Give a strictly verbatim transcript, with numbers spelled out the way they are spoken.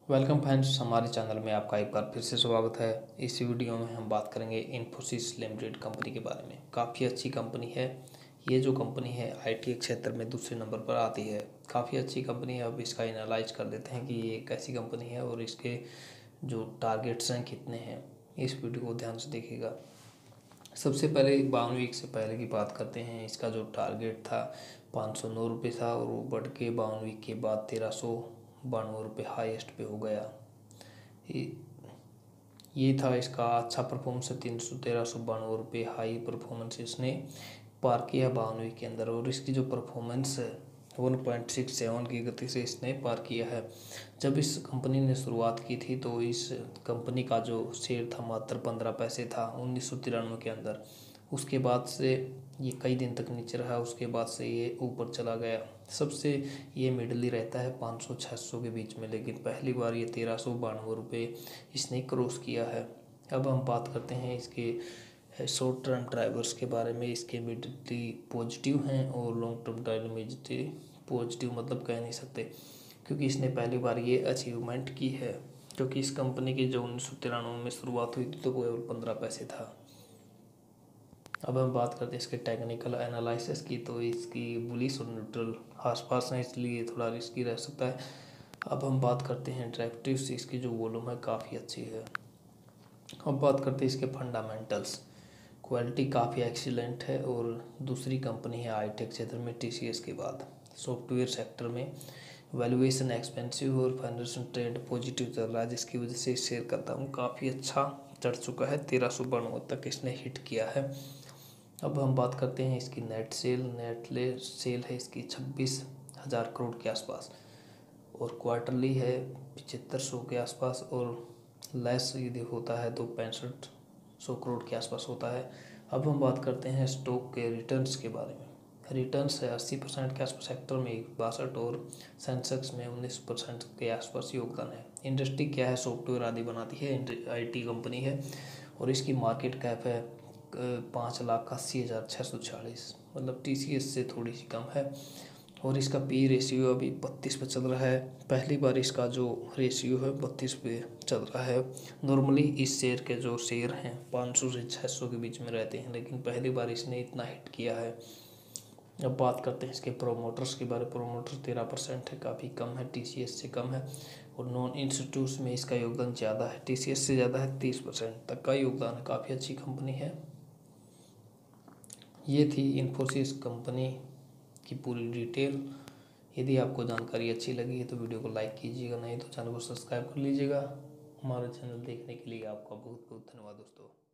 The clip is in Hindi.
वेलकम फ्रेंड्स, हमारे चैनल में आपका एक बार फिर से स्वागत है। इस वीडियो में हम बात करेंगे इन्फोसिस लिमिटेड कंपनी के बारे में। काफ़ी अच्छी कंपनी है। ये जो कंपनी है आईटी क्षेत्र में दूसरे नंबर पर आती है। काफ़ी अच्छी कंपनी है। अब इसका एनालाइज कर देते हैं कि ये कैसी कंपनी है और इसके जो टारगेट्स हैं कितने हैं। इस वीडियो को ध्यान से देखिएगा। सबसे पहले बावन वीक से पहले की बात करते हैं। इसका जो टारगेट था पाँच सौ नौ रुपये था और वो बढ़ के बावन वीक के बाद तेरह सौ बानवे रुपये हाईएस्ट पे हो गया। ये ये था इसका अच्छा परफॉर्मेंस है। तीन सौ तेरह सौ बानवे रुपये हाई परफॉर्मेंस इसने पार किया बावन वीक के अंदर। और इसकी जो परफॉर्मेंस है वन पॉइंट सिक्स सेवन की गति से इसने पार किया है। जब इस कंपनी ने शुरुआत की थी तो इस कंपनी का जो शेयर था मात्र पंद्रह पैसे था उन्नीस सौ तिरानवे के अंदर। उसके बाद से ये कई दिन तक नीचे रहा, उसके बाद से ये ऊपर चला गया। सबसे ये मिडल ही रहता है पाँच सौ छः सौ के बीच में, लेकिन पहली बार ये तेरह सौ बानवे रुपये इसने क्रॉस किया है। अब हम बात करते हैं इसके शॉर्ट टर्म ड्राइवर्स के बारे में। इसके मिडली पॉजिटिव हैं और लॉन्ग टर्म ड्राइवर पॉजिटिव मतलब कह नहीं सकते, क्योंकि इसने पहली बार ये अचीवमेंट की है। क्योंकि इस कंपनी की जो उन्नीस सौ तिरानवे में शुरुआत हुई थी तो वो केवल पंद्रह पैसे था। अब हम बात करते हैं इसके टेक्निकल एनालिसिस की, तो इसकी बुलिश और न्यूट्रल आसपास है, इसलिए थोड़ा रिस्की रह सकता है। अब हम बात करते हैं डेरिवेटिव्स। इसकी जो वॉल्यूम है काफ़ी अच्छी है। अब बात करते हैं इसके फंडामेंटल्स। क्वालिटी काफ़ी एक्सीलेंट है और दूसरी कंपनी है आई टी क्षेत्र में टीसीएस के बाद। सॉफ्टवेयर सेक्टर में वैल्यूएशन एक्सपेंसिव और फाइनेंशियल ट्रेड पॉजिटिव चल रहा है, जिसकी वजह से शेयर का दाम काफ़ी अच्छा चढ़ चुका है। तेरह सौ बानवे तक इसने हिट किया है। अब हम बात करते हैं इसकी नेट सेल। नेट ले सेल है इसकी छब्बीस हज़ार करोड़ के आसपास और क्वार्टरली है पचहत्तर सौ के आसपास, और लेस यदि होता है तो पैंसठ सौ करोड़ के आसपास होता है। अब हम बात करते हैं स्टॉक के रिटर्न्स के बारे में। रिटर्न्स है अस्सी परसेंट के आसपास, सेक्टर में बासठ और सेंसेक्स में उन्नीस परसेंट के आसपास योगदान है। इंडस्ट्री क्या है, सॉफ्टवेयर आदि बनाती है, आईटी कंपनी है और इसकी मार्केट कैप है पाँच लाख अस्सी हज़ार छः सौ चालीस, मतलब टीसीएस से थोड़ी सी कम है। और इसका पी रेशियो अभी बत्तीस पे चल रहा है। पहली बार इसका जो रेशियो है बत्तीस पे चल रहा है। नॉर्मली इस शेयर के जो शेयर हैं पाँच सौ से छः सौ के बीच में रहते हैं, लेकिन पहली बार इसने इतना हिट किया है। अब बात करते हैं इसके प्रोमोटर्स के बारे में। प्रोमोटर्स तेरह परसेंट है, काफ़ी कम है, टीसीएस से कम है। और नॉन इंस्टीट्यूट्स में इसका योगदान ज़्यादा है, टीसीएस से ज़्यादा है, तीस परसेंट तक का योगदान है। काफ़ी अच्छी कंपनी है। ये थी इन्फोसिस कंपनी की पूरी डिटेल। यदि आपको जानकारी अच्छी लगी है तो वीडियो को लाइक कीजिएगा, नहीं तो चैनल को सब्सक्राइब कर लीजिएगा। हमारे चैनल देखने के लिए आपका बहुत बहुत धन्यवाद दोस्तों।